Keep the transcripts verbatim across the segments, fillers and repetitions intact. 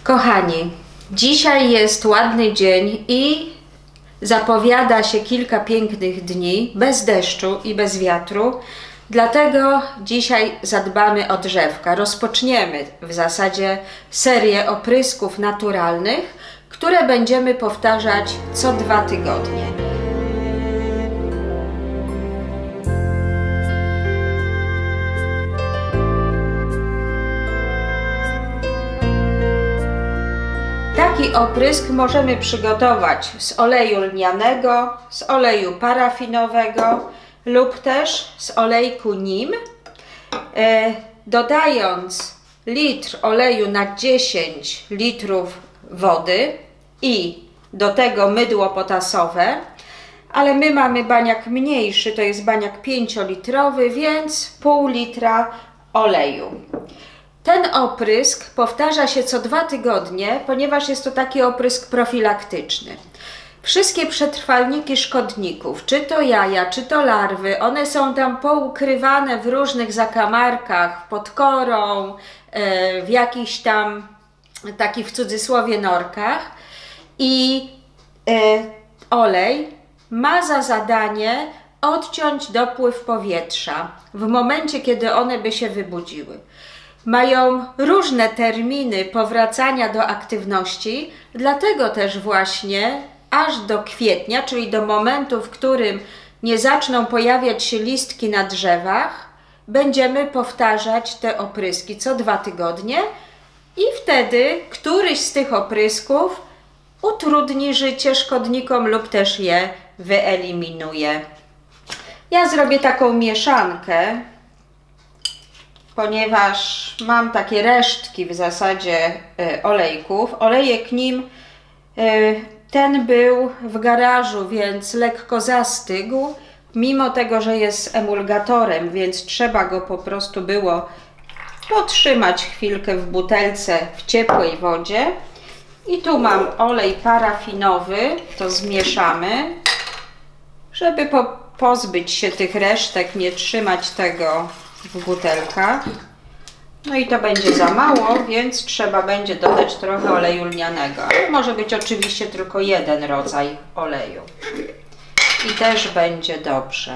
Kochani, dzisiaj jest ładny dzień i zapowiada się kilka pięknych dni bez deszczu i bez wiatru. Dlatego dzisiaj zadbamy o drzewka. Rozpoczniemy w zasadzie serię oprysków naturalnych, które będziemy powtarzać co dwa tygodnie. Taki oprysk możemy przygotować z oleju lnianego, z oleju parafinowego lub też z olejku nim, e, dodając litr oleju na dziesięć litrów wody i do tego mydło potasowe, ale my mamy baniak mniejszy, to jest baniak pięciolitrowy, więc pół litra oleju. Ten oprysk powtarza się co dwa tygodnie, ponieważ jest to taki oprysk profilaktyczny. Wszystkie przetrwalniki szkodników, czy to jaja, czy to larwy, one są tam poukrywane w różnych zakamarkach, pod korą, w jakichś tam takich w cudzysłowie norkach. I olej ma za zadanie odciąć dopływ powietrza w momencie, kiedy one by się wybudziły. Mają różne terminy powracania do aktywności, dlatego też właśnie aż do kwietnia, czyli do momentu, w którym nie zaczną pojawiać się listki na drzewach, będziemy powtarzać te opryski co dwa tygodnie i wtedy któryś z tych oprysków utrudni życie szkodnikom lub też je wyeliminuje. Ja zrobię taką mieszankę, ponieważ mam takie resztki w zasadzie y, olejków. Olejek nim y, ten był w garażu, więc lekko zastygł, mimo tego, że jest emulgatorem, więc trzeba go po prostu było potrzymać chwilkę w butelce w ciepłej wodzie. I tu mam olej parafinowy, to zmieszamy, żeby po, pozbyć się tych resztek, nie trzymać tego w butelkach. No i to będzie za mało, więc trzeba będzie dodać trochę oleju lnianego. Może być oczywiście tylko jeden rodzaj oleju. I też będzie dobrze.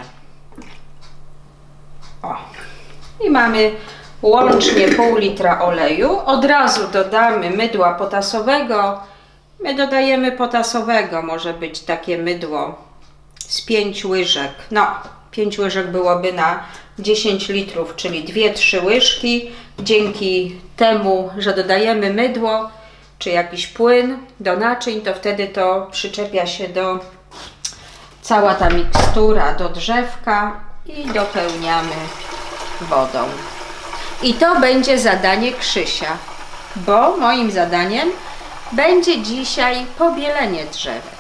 O. I mamy łącznie pół litra oleju. Od razu dodamy mydła potasowego. My dodajemy potasowego, może być takie mydło z pięć łyżek. No, pięć łyżek byłoby na dziesięć litrów, czyli dwie trzy łyżki. Dzięki temu, że dodajemy mydło czy jakiś płyn do naczyń, to wtedy to przyczepia się do cała ta mikstura do drzewka i dopełniamy wodą. I to będzie zadanie Krzysia, bo moim zadaniem będzie dzisiaj pobielenie drzewek.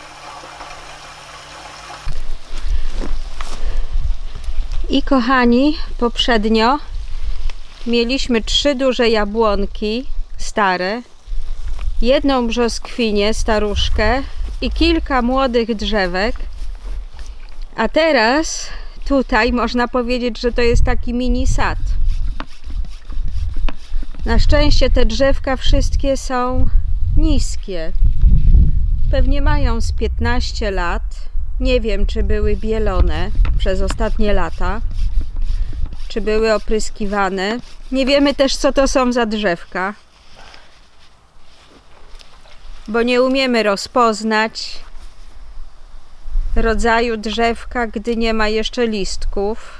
I kochani, poprzednio mieliśmy trzy duże jabłonki stare, jedną brzoskwinię staruszkę i kilka młodych drzewek. A teraz tutaj można powiedzieć, że to jest taki mini sad. Na szczęście te drzewka wszystkie są niskie. Pewnie mają z piętnaście lat. Nie wiem, czy były bielone przez ostatnie lata, czy były opryskiwane. Nie wiemy też, co to są za drzewka, bo nie umiemy rozpoznać rodzaju drzewka, gdy nie ma jeszcze listków.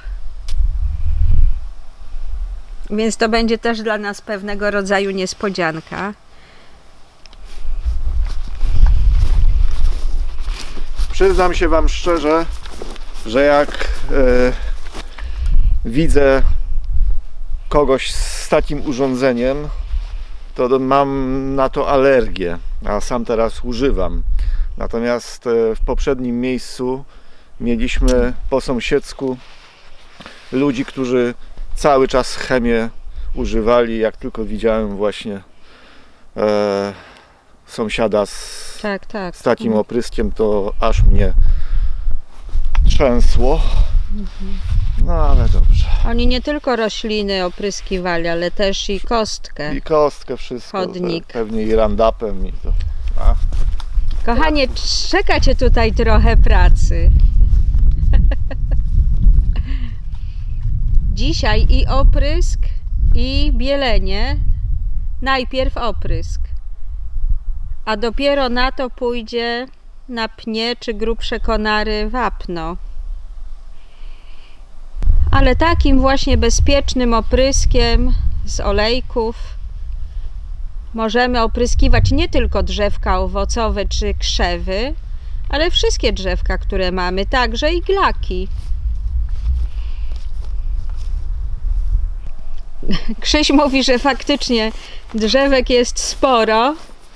Więc to będzie też dla nas pewnego rodzaju niespodzianka. Przyznam się Wam szczerze, że jak e, widzę kogoś z takim urządzeniem, to mam na to alergię, a sam teraz używam. Natomiast e, w poprzednim miejscu mieliśmy po sąsiedzku ludzi, którzy cały czas chemię używali. Jak tylko widziałem właśnie e, sąsiada z, tak, tak. z takim opryskiem, to aż mnie trzęsło. Mhm. No ale dobrze. Oni nie tylko rośliny opryskiwali, ale też i kostkę. I kostkę, wszystko. Chodnik. Pewnie i randapem i to. A. Kochanie, czeka cię tutaj trochę pracy. Dzisiaj i oprysk, i bielenie. Najpierw oprysk, a dopiero na to pójdzie na pnie czy grubsze konary wapno. Ale takim właśnie bezpiecznym opryskiem z olejków możemy opryskiwać nie tylko drzewka owocowe czy krzewy, ale wszystkie drzewka, które mamy, także i glaki. Krzyś mówi, że faktycznie drzewek jest sporo.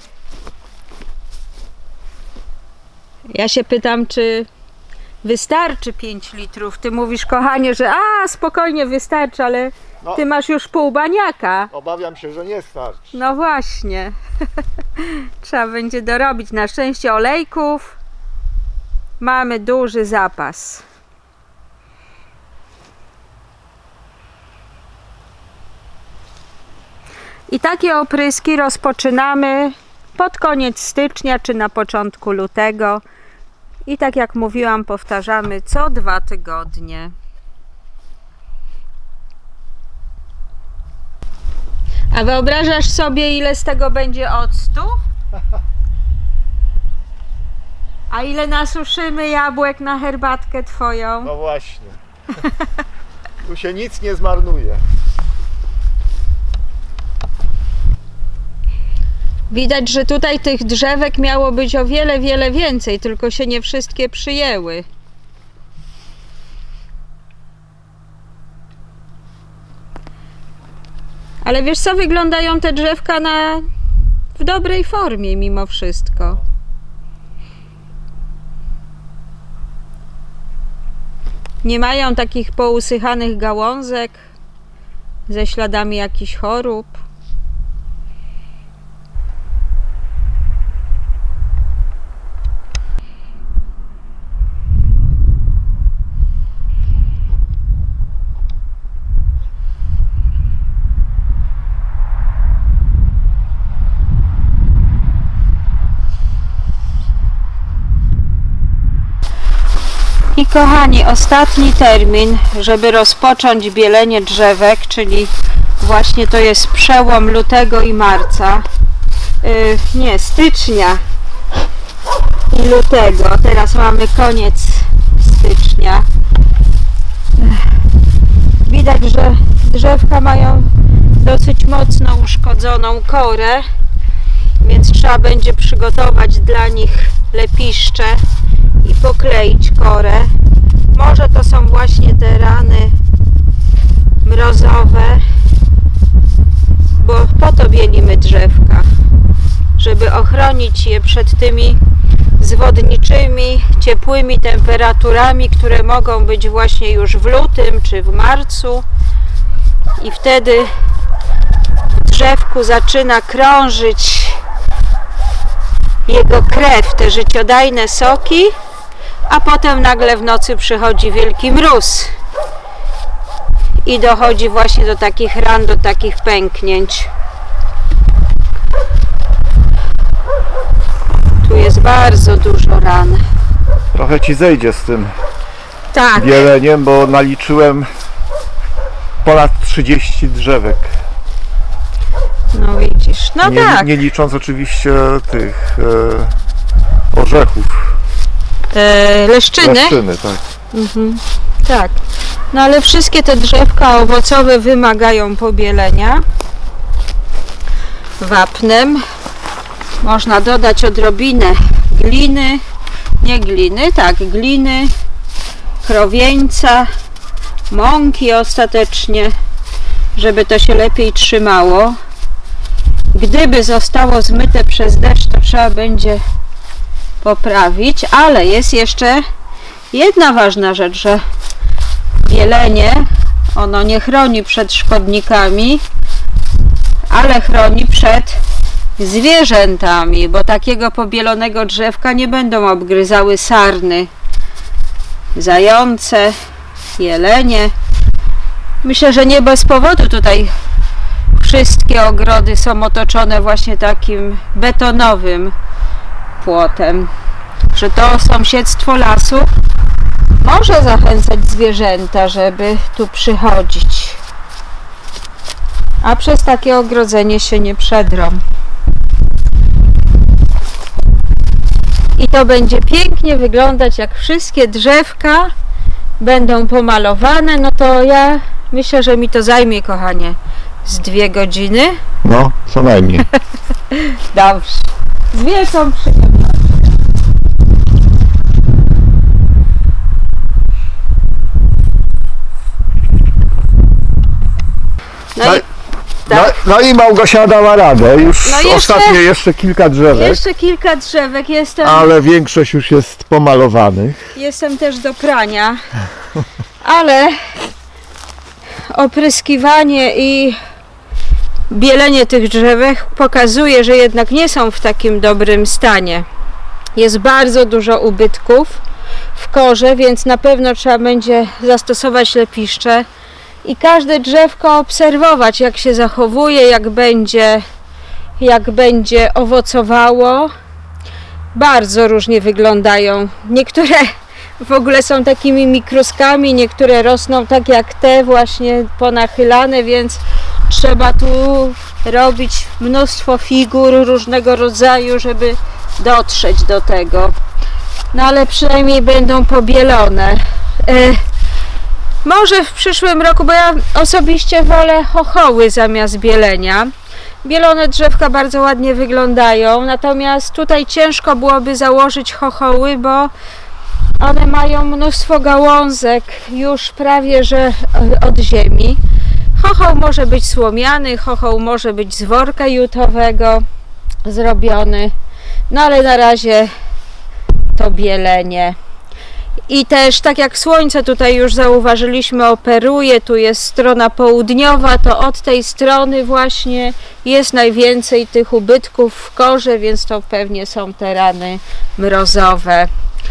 Ja się pytam, czy wystarczy pięć litrów. Ty mówisz, kochanie, że a spokojnie wystarczy, ale No. ty masz już pół baniaka. Obawiam się, że nie starczy. No właśnie. Trzeba będzie dorobić. Na szczęście olejków mamy duży zapas. I takie opryski rozpoczynamy pod koniec stycznia czy na początku lutego. I tak jak mówiłam, powtarzamy co dwa tygodnie. A wyobrażasz sobie, ile z tego będzie octu? A ile nasuszymy jabłek na herbatkę twoją? No właśnie. Tu się nic nie zmarnuje. Widać, że tutaj tych drzewek miało być o wiele, wiele więcej, tylko się nie wszystkie przyjęły. Ale wiesz co, wyglądają te drzewka na... w dobrej formie mimo wszystko. Nie mają takich pousychanych gałązek ze śladami jakichś chorób. I kochani, ostatni termin, żeby rozpocząć bielenie drzewek, czyli właśnie to jest przełom lutego i marca, yy, nie, stycznia i lutego, teraz mamy koniec stycznia. Widać, że drzewka mają dosyć mocno uszkodzoną korę, więc trzeba będzie przygotować dla nich lepiszcze i pokleić korę. Może to są właśnie te rany mrozowe, bo po to bielimy drzewka, żeby ochronić je przed tymi zwodniczymi, ciepłymi temperaturami, które mogą być właśnie już w lutym czy w marcu, i wtedy w drzewku zaczyna krążyć jego krew, te życiodajne soki, a potem nagle w nocy przychodzi wielki mróz i dochodzi właśnie do takich ran, do takich pęknięć. Tu jest bardzo dużo ran. Trochę ci zejdzie z tym Tak. bieleniem, bo naliczyłem ponad trzydzieści drzewek. No widzisz, no nie, tak. nie licząc oczywiście tych e, orzechów. E, leszczyny? Leszczyny, tak. Mhm. Tak. No ale wszystkie te drzewka owocowe wymagają pobielenia wapnem. Można dodać odrobinę gliny, nie gliny, tak, gliny, krowieńca, mąki ostatecznie, żeby to się lepiej trzymało. Gdyby zostało zmyte przez deszcz, to trzeba będzie poprawić, ale jest jeszcze jedna ważna rzecz, że bielenie, ono nie chroni przed szkodnikami, ale chroni przed zwierzętami, bo takiego pobielonego drzewka nie będą obgryzały sarny, zające, jelenie. Myślę, że nie bez powodu tutaj wszystkie ogrody są otoczone właśnie takim betonowym płotem, że to sąsiedztwo lasu może zachęcać zwierzęta, żeby tu przychodzić, a przez takie ogrodzenie się nie przedrą. I to będzie pięknie wyglądać, jak wszystkie drzewka będą pomalowane. No to ja myślę, że mi to zajmie, kochanie, z dwie godziny. No, co najmniej. Dobrze. Z wielką przyjemnością. No, No, i, no, tak. no i Małgosia dała radę. Już No jeszcze- ostatnio jeszcze kilka drzewek, Jeszcze kilka drzewek. Jestem, ale większość już jest pomalowanych. jestem też do prania, ale opryskiwanie i bielenie tych drzewek pokazuje, że jednak nie są w takim dobrym stanie. Jest bardzo dużo ubytków w korze, więc na pewno trzeba będzie zastosować lepiszcze i każde drzewko obserwować, jak się zachowuje, jak będzie, jak będzie owocowało. Bardzo różnie wyglądają. Niektóre w ogóle są takimi mikroskami, niektóre rosną tak jak te właśnie ponachylane, więc trzeba tu robić mnóstwo figur różnego rodzaju, żeby dotrzeć do tego. No ale przynajmniej będą pobielone. E, może w przyszłym roku, bo ja osobiście wolę chochoły zamiast bielenia. Bielone drzewka bardzo ładnie wyglądają, natomiast tutaj ciężko byłoby założyć chochoły, bo one mają mnóstwo gałązek już prawie że od ziemi. Chochoł może być słomiany, chochoł może być z worka jutowego zrobiony, no ale na razie to bielenie. I też tak jak słońce tutaj już zauważyliśmy operuje, tu jest strona południowa, to od tej strony właśnie jest najwięcej tych ubytków w korze, więc to pewnie są te rany mrozowe.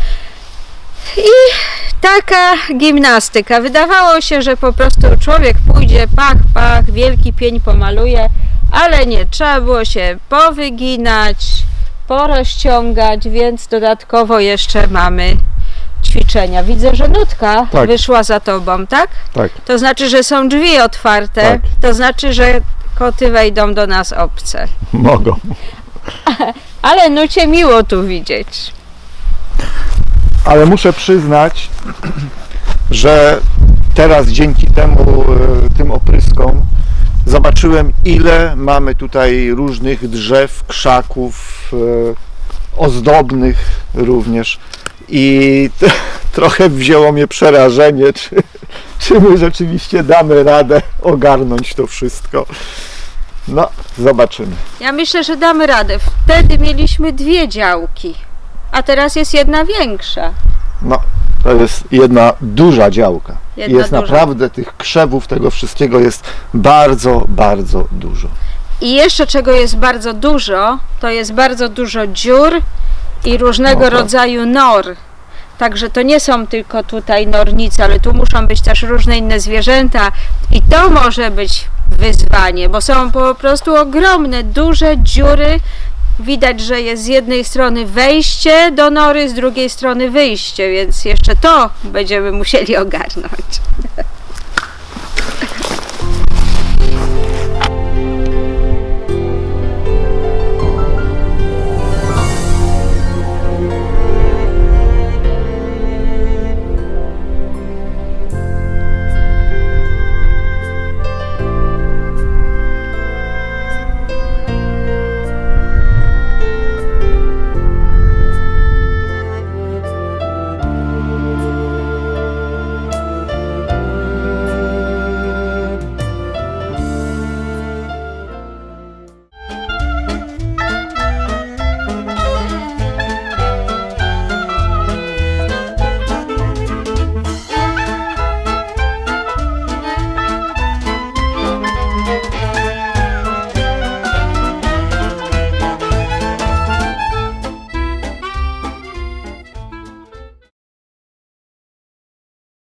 I taka gimnastyka. Wydawało się, że po prostu człowiek pójdzie, pach, pach, wielki pień pomaluje, ale nie, trzeba było się powyginać, porozciągać, więc dodatkowo jeszcze mamy ćwiczenia. Widzę, że Nutka Tak. wyszła za tobą, tak? Tak. To znaczy, że są drzwi otwarte, Tak. to znaczy, że koty wejdą do nas obce. Mogą. Ale Nucie miło tu widzieć. Ale muszę przyznać, że teraz dzięki temu, e, tym opryskom zobaczyłem, ile mamy tutaj różnych drzew, krzaków, e, ozdobnych również. I t- trochę wzięło mnie przerażenie, czy, czy my rzeczywiście damy radę ogarnąć to wszystko. No, zobaczymy. Ja myślę, że damy radę. Wtedy mieliśmy dwie działki, a teraz jest jedna większa. No, to jest jedna duża działka. Jedna I jest duża. naprawdę tych krzewów, tego wszystkiego jest bardzo, bardzo dużo. I jeszcze czego jest bardzo dużo, to jest bardzo dużo dziur i różnego No tak. rodzaju nor. Także to nie są tylko tutaj nornice, ale tu muszą być też różne inne zwierzęta i to może być wyzwanie, bo są po prostu ogromne, duże dziury. Widać, że jest z jednej strony wejście do nory, z drugiej strony wyjście, więc jeszcze to będziemy musieli ogarnąć.